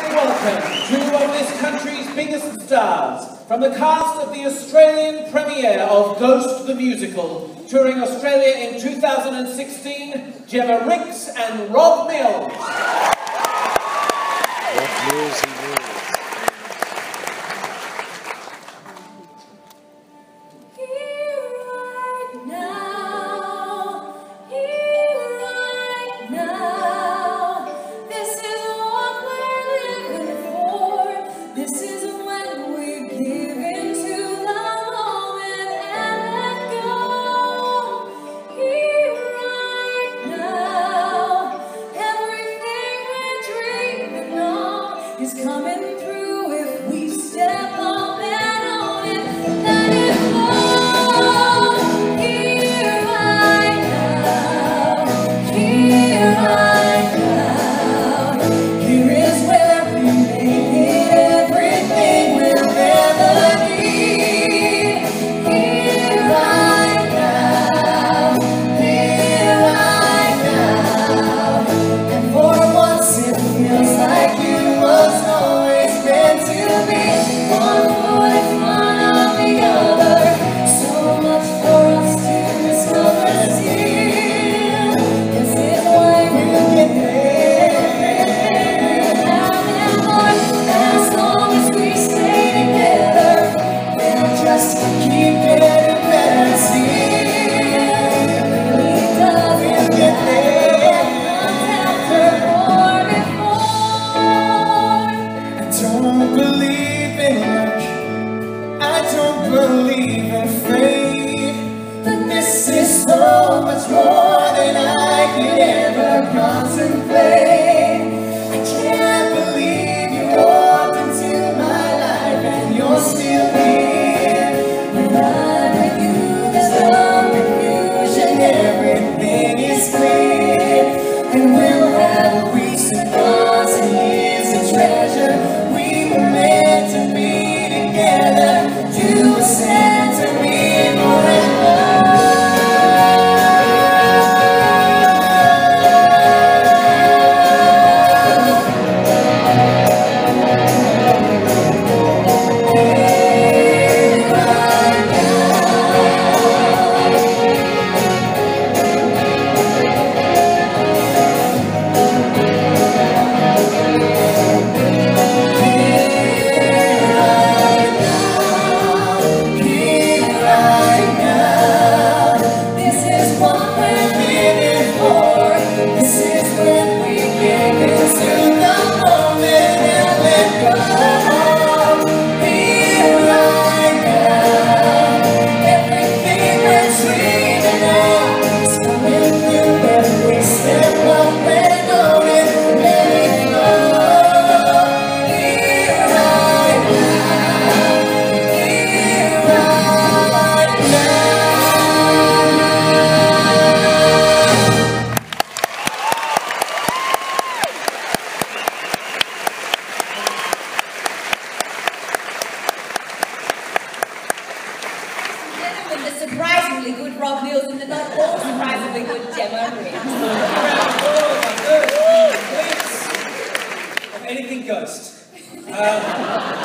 welcome two of this country's biggest stars from the cast of the Australian premiere of Ghost the Musical, touring Australia in 2016, Jemma Rix and Rob Mills. Rob Mills and Mills. Is coming through if we step up and own it. Let it flow here right now, here right now. Here is where we make it everything we'll ever need. Here right now, here right now. And for once it feels like you was always meant to be one foot in front of the other. So much for us to discover still. This is why we'll get there. And more, as long as we stay together, we'll just keep getting better still. It really does. We'll get there. Don't believe in luck, I don't believe in fate, but this is so much more than I could ever contemplate. I can't believe you walked into my life and you're still here. When I'm with you there's no confusion, everything is clear, and we'll have weeks and months and years of treasure. Meant to be together, you were sent to me forever. The surprisingly good Rob Mills and the not all surprisingly good Jemma Rix. Anything Ghost.